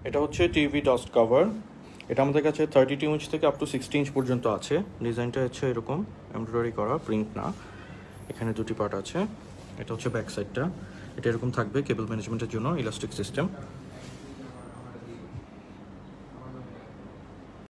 এটা হচ্ছে TV dust cover. এটা আমাদের কাছে 32 ইঞ্চ থেকে আপ টু 60 ইঞ্চ পর্যন্ত আছে। ডিজাইনটা হচ্ছে এরকম এমব্রয়ডারি করা, প্রিন্ট না। এখানে দুটি পার্ট আছে। এটা হচ্ছে ব্যাক সাইডটা। এটা এরকম থাকবে কেবল ম্যানেজমেন্টের জন্য, ইলাস্টিক সিস্টেম।